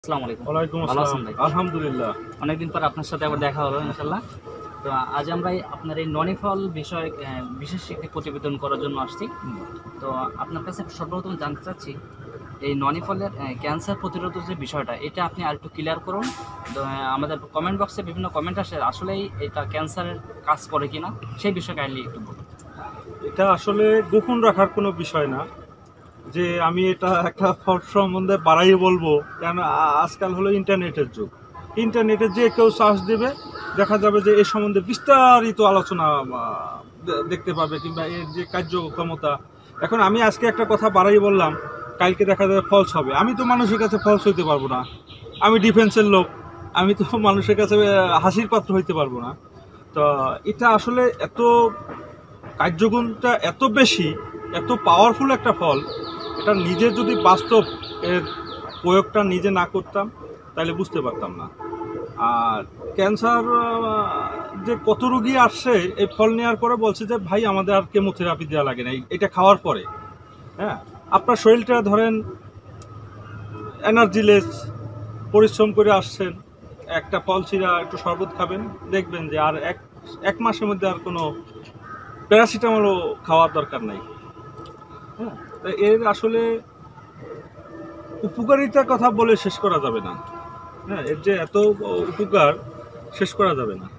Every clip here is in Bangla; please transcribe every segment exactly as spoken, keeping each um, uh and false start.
আসসালামু আলাইকুম। ওয়ালাইকুম ভালো আসসালাম। আছেন ভাই? আলহামদুলিল্লাহ। অনেকদিন পর আপনার সাথে আবার দেখা হলো ইনশাআল্লাহ। তো আজ আমরা এই আপনার এই ননি ফল বিষয়ে অ্যা বিশেষ একটি প্রতিবেদন করার জন্য আসছি। হুম। তো আপনার কাছে সর্বপ্রথম জানতে চাচ্ছি, এই ননি ফলের অ্যা ক্যান্সার প্রতিরোধের যে বিষয়টা, এটা আপনি আরেকটু ক্লিয়ার করুন। তো অ্যা আমাদের কমেন্ট বক্সে বিভিন্ন কমেন্ট আসে, আসলেই এটা ক্যান্সারের কাজ করে কিনা? সেই বিষয়ে কাইন্ডলি একটু বলুন। এটা আসলে গোপন রাখার কোনো বিষয় না যে আমি এটা একটা ফল সম্বন্ধে বাড়াই বলবো, কেন আ- আজকাল হলো ইন্টারনেটের যুগ। ইন্টারনেটে যে কেউ সার্চ দেবে, দেখা যাবে যে এ সম্বন্ধে বিস্তারিত আলোচনা আ, দে- দেখতে পাবে, কিংবা এর যে কার্যক্ষমতা। এখন আমি আজকে একটা কথা বাড়াই বললাম, কালকে দেখা যাবে ফলস হবে। আমি তো মানুষের কাছে ফলস হইতে পারবো না। আমি ডিফেন্সের লোক, আমি তো মানুষের কাছে আহ, হাসির পাত্র হইতে পারবো না। তো এটা আসলে এত কার্যগুণটা এত বেশি, এত পাওয়ারফুল একটা ফল, এটা নিজে যদি বাস্তব এর প্রয়োগটা নিজে না করতাম তাহলে বুঝতে পারতাম না। আর ক্যান্সার যে কত রোগী আসছে এই ফল নেওয়ার পরে বলছে যে ভাই আমাদের আর কেমোথেরাপি দেওয়া লাগে না এটা খাওয়ার পরে। হ্যাঁ, আপনার শরীরটা ধরেন এনার্জিলেস, পরিশ্রম করে আসছেন, একটা ফল ছিঁড়া একটু শরবত খাবেন, দেখবেন যে আর এক এক মাসের মধ্যে আর কোনো প্যারাসিটামলও খাওয়ার দরকার নাই। হ্যাঁ, তা এর আসলে উপকারিতার কথা বলে শেষ করা যাবে না। হ্যাঁ, এর যে এত উপকার শেষ করা যাবে না।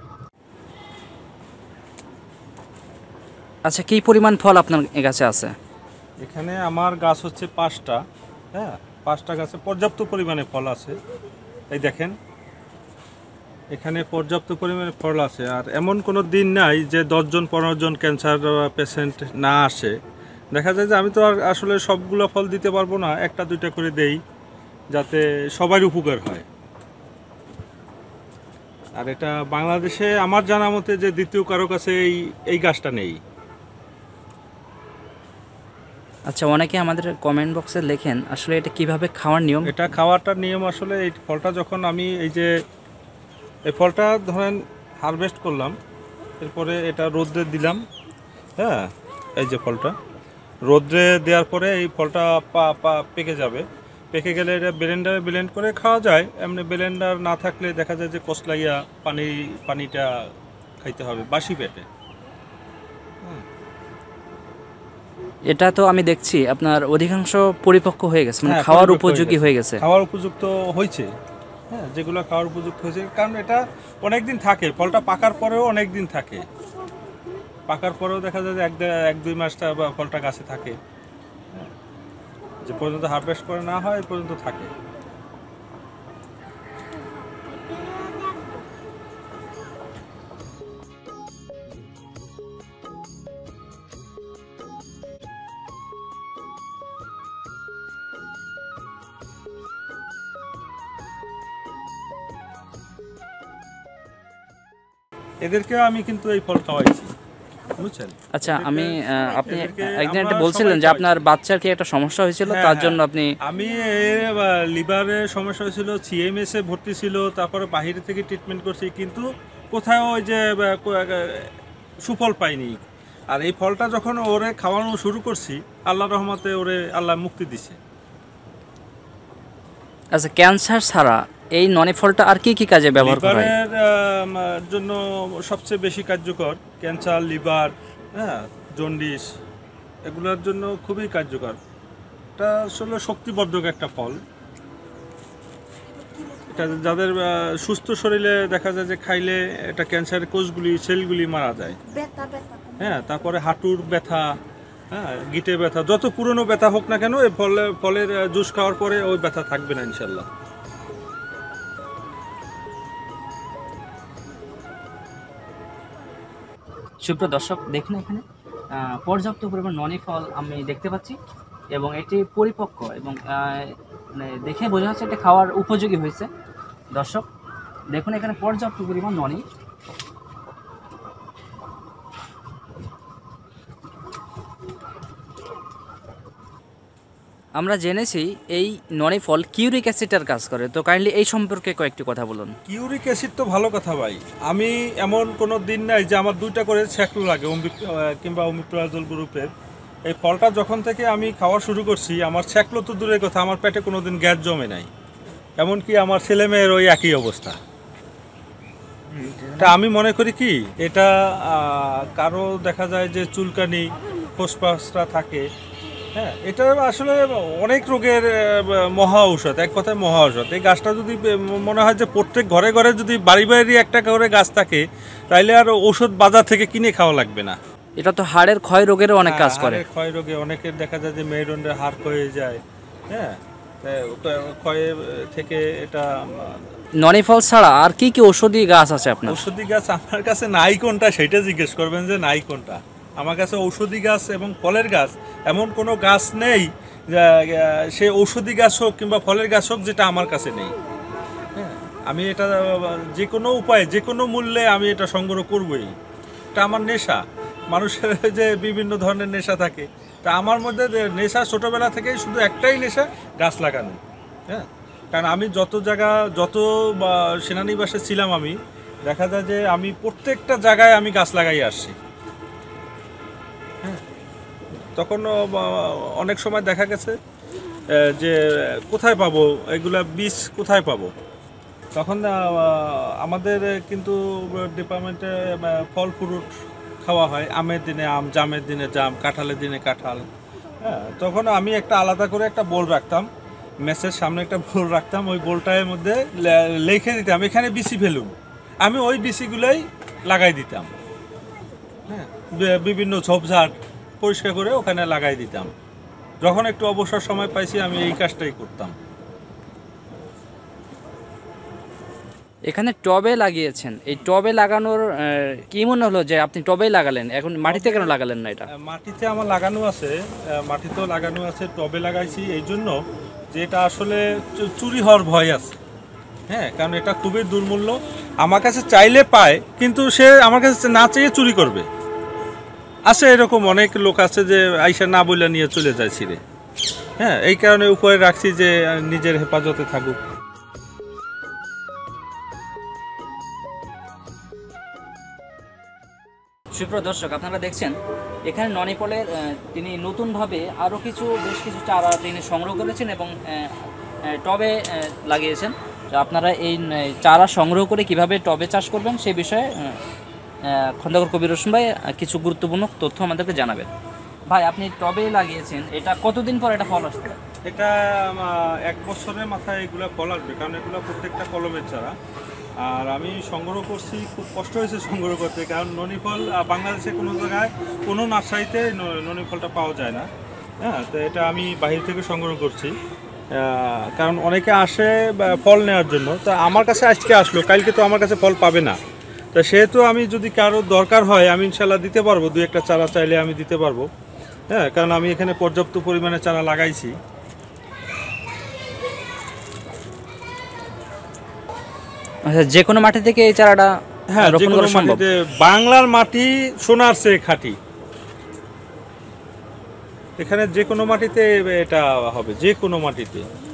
আচ্ছা, কি পরিমাণ ফল আপনার কাছে আছে? এখানে আমার গাছ হচ্ছে পাঁচটা। হ্যাঁ, পাঁচটা গাছে পর্যাপ্ত পরিমাণে ফল আছে। এই দেখেন, এখানে পর্যাপ্ত পরিমাণে ফল আছে। আর এমন কোনো দিন নাই যে দশজন পনেরো জন ক্যান্সার পেশেন্ট না আসে। দেখা যায় যে আমি তো আর আসলে সবগুলো ফল দিতে পারবো না, একটা দুইটা করে দেই যাতে সবার উপকার হয়। আর এটা বাংলাদেশে আমার জানা মতে যে দ্বিতীয় কারো কাছে এই এই গাছটা নেই। আচ্ছা, অনেকে আমাদের কমেন্ট বক্সে লেখেন আসলে এটা কিভাবে খাওয়ার নিয়ম। এটা খাওয়াটার নিয়ম আসলে, এই ফলটা যখন আমি এই যে এই ফলটা ধরেন হারভেস্ট করলাম, এরপরে এটা রোদ্রে দিলাম। হ্যাঁ, এই যে ফলটা রোদ্রে দেওয়ার পরে এই ফলটা পা পা পেকে যাবে। পেকে গেলে এটা ব্লেন্ডারে ব্লেন্ড করে খাওয়া যায়। এমনি ব্লেন্ডার না থাকলে দেখা যায় যে কসলাইয়া পানি পানিটা খাইতে হবে বাসি পেটে। এটা তো আমি দেখছি আপনার অধিকাংশ পরিপক্ক হয়ে গেছে, মানে হ্যাঁ, খাওয়ার পরিপক্ক উপযোগী হয়ে গেছে। খাওয়ার উপযুক্ত হয়েছে। হ্যাঁ, যেগুলো খাওয়ার উপযুক্ত হয়েছে, কারণ এটা অনেক দিন থাকে, ফলটা পাকার পরেও অনেক দিন থাকে। পাকার পরেও দেখা যায় যে এক দে- এক দুই মাসটা বা ফলটা গাছে থাকে। হ্যাঁ, যে পর্যন্ত হারভেস্ট করে না হয় এই পর্যন্ত থাকে। এদেরকে আমি কিন্তু এই ফল খাওয়াইছি, বুঝছেন। আচ্ছা, এদেরকে- আমি আহ, আপনি এদেরকে একদিন একটা আমরা বলছিলেন সবাই যে খাওয়াইছি। আপনার বাচ্চার কি একটা সমস্যা হয়েছিল, হ্যাঁ, তার হ্যাঁ। জন্য আপনি। আমি লিভারে সমস্যা হয়েছিল, সিএমএস এ ভর্তি ছিল, তারপরে বাইরে থেকে ট্রিটমেন্ট করছি, কিন্তু কোথাও ওই যে আহ, কো- আহ, সুফল পাইনি। আর এই ফলটা যখন ওরে খাওয়ানো শুরু করছি, আল্লাহ রহমতে ওরে আল্লাহ মুক্তি দিছে। আচ্ছা, ক্যান্সার ছাড়া এই ননি ফলটা আর কি কি কাজে ব্যবহার করা হয়? লিভারের আহ, জন্য সবচেয়ে বেশি কার্যকর। ক্যান্সার, লিভার, হ্যাঁ, জন্ডিস, এগুলোর জন্য খুবই কার্যকর। এটা আসলে শক্তিবর্ধক একটা ফল। এটা যাদের আহ, সুস্থ শরীরে দেখা যায় যে খাইলে এটা ক্যান্সারের কোষগুলি, সেলগুলি মারা যায়। হ্যাঁ, তারপরে হাঁটুর ব্যথা, হ্যাঁ, গিটে ব্যথা, যত পুরনো ব্যথা হোক না কেন এই ফলে ফলের আহ, জুস খাওয়ার পরে ওই ব্যথা থাকবে না ইনশাল্লাহ। সুপ্রিয় দর্শক, দেখুন এখানে আহ, পর্যাপ্ত পরিমাণ ননি ফল আমি দেখতে পাচ্ছি, এবং এটি পরিপক্ক, এবং আহ, মানে দেখে বোঝা যাচ্ছে এটা খাওয়ার উপযোগী হয়েছে। দর্শক দেখুন এখানে পর্যাপ্ত পরিমাণ ননি। আমরা জেনেছি এই ননি ফল কিউরিক অ্যাসিডের কাজ করে, তো কাইন্ডলি এই সম্পর্কে কয়েকটি কথা বলুন। কিউরিক অ্যাসিড তো ভালো কথা ভাই। আমি এমন কোনো দিন নাই যে আমার দুইটা করে ছ্যাকলু লাগে অমিপ কিংবা অমিপ্রাজল গ্রুপের। এই ফলটা যখন থেকে আমি খাওয়া শুরু করছি, আমার ছ্যাকলো তো দূরের কথা, আমার পেটে কোনো দিন গ্যাস জমে নাই। এমনকি আমার ছেলে মেয়ের ওই একই অবস্থা। তা আমি মনে করি কি এটা আহ, কারো দেখা যায় যে চুলকানি ফোসফাসটা থাকে, হ্যাঁ এটা আসলে অনেক রোগের আহ, মহা ঔষধ, এক কথায় মহা ঔষধ। এই গাছটা যদি বে- মনে হয় যে প্রত্যেক ঘরে ঘরে যদি বাড়ি বাড়ি একটা করে গাছ থাকে, তাইলে আর ঔষধ বাজার থেকে কিনে খাওয়া লাগবে না। এটা তো হাড়ের ক্ষয় রোগেরও অনেক কাজ হ্যাঁ, করে। হাড়ের ক্ষয় রোগে অনেকের দেখা যায় যে মেরুদণ্ডের হাড় ক্ষয়ে যায়, হ্যাঁ ক্ষয়ে থেকে এটা ননি ফল ছাড়া আর কি কি ঔষধি গাছ আছে আপনার? ঔষধি গাছ আমার কাছে নাই কোনটা সেটা জিজ্ঞেস করবেন যে নাই কোনটা। আমার কাছে ঔষধি গাছ এবং ফলের গাছ এমন কোনো গাছ নেই সে ঔষধি গাছ হোক কিংবা ফলের গাছ হোক যেটা আমার কাছে নেই। হ্যাঁ আমি এটা যে কোনো উপায়ে যে কোনো মূল্যে আমি এটা সংগ্রহ করবই। এটা আমার নেশা। মানুষের যে বিভিন্ন ধরনের নেশা থাকে, তা আমার মধ্যে নেশা ছোটোবেলা থেকেই শুধু একটাই নেশা, গাছ লাগানো। হ্যাঁ কারণ আমি যত জায়গা যত সেনানিবাসে ছিলাম আমি দেখা যায় যে আমি প্রত্যেকটা জায়গায় আমি গাছ লাগাই আসছি। হ্যাঁ তখন অনেক সময় দেখা গেছে যে কোথায় পাবো এগুলা বীজ কোথায় পাবো, তখন আমাদের কিন্তু ডিপার্টমেন্টে ফল ফ্রুট খাওয়া হয়। আমের দিনে আম, জামের দিনে জাম, কাঁঠালের দিনে কাঁঠাল। হ্যাঁ তখন আমি একটা আলাদা করে একটা বোল রাখতাম, মেসের সামনে একটা বোল রাখতাম, ওই বোলটার মধ্যে লিখে দিতাম এখানে বিচি ফেলুন, আমি ওই বিচিগুলোই লাগাই দিতাম। হ্যাঁ বিভিন্ন ঝোপঝাড় পরিষ্কার করে ওখানে লাগাই দিতাম। যখন একটু অবসর সময় পাইছি আমি এই কাজটাই করতাম। এখানে টবে লাগিয়েছেন, এই টবে লাগানোর আহ, কি মনে হলো যে আপনি টবেই লাগালেন, এখন মাটিতে কেন লাগালেন না এটা? মাটিতে আমার লাগানো আছে, মাটিতেও লাগানো আছে, টবে লাগাইছি এই জন্য যে এটা আসলে চুরি হওয়ার ভয় আছে। হ্যাঁ কারণ এটা খুবই দুর্মূল্য, আমার কাছে চাইলে পায় কিন্তু সে আমার কাছে না চেয়ে চুরি করবে। আছে এরকম অনেক লোক আছে যে আইসা না বলে নিয়ে চলে যায় ছিঁড়ে। হ্যাঁ এই কারণে উপরে রাখছি যে নিজের হেফাজতে থাকুক। সুপ্রিয় দর্শক, আপনারা দেখছেন এখানে ননি ফলের আহ, তিনি নতুনভাবে আরও কিছু বেশ কিছু চারা তিনি সংগ্রহ করেছেন এবং আহ, আহ, টবে আহ, লাগিয়েছেন। তো আপনারা এই আহ, চারা সংগ্রহ করে কিভাবে টবে চাষ করবেন সেই বিষয়ে আহ, আহ, খন্দকার কবির হোসেন ভাই আহ, কিছু গুরুত্বপূর্ণ তথ্য আমাদেরকে জানাবেন। ভাই আপনি টবে লাগিয়েছেন, এটা কতদিন পর এটা ফল আসতে? এটা এক বছরের মাথায় এগুলো ফল আসবে, কারণ এগুলো প্রত্যেকটা কলমের চারা। আর আমি সংগ্রহ করছি, খুব কষ্ট হয়েছে সংগ্রহ করতে, কারণ ননি ফল বাংলাদেশে কোনো জায়গায় কোনো নার্সারিতে ননি ফলটা পাওয়া যায় না। হ্যাঁ তো এটা আমি বাহির থেকে সংগ্রহ করছি, কারণ অনেকে আসে ফল নেওয়ার জন্য। তা আমার কাছে আজকে আসলো, কালকে তো আমার কাছে ফল পাবে না। তা সেহেতু আমি যদি কারো দরকার হয় আমি ইনশাল্লাহ দিতে পারবো, দু একটা চারা চাইলে আমি দিতে পারবো। হ্যাঁ কারণ আমি এখানে পর্যাপ্ত পরিমাণে চারা লাগাইছি। আচ্ছা, যে কোনো মাটি থেকে এই চারাটা হ্যাঁ যে রোপণ কোনো করা সম্ভব? মাটিতে, বাংলার মাটি সোনার চেয়ে খাঁটি, এখানে যে কোনো মাটিতে এটা হবে, যে কোনো মাটিতে।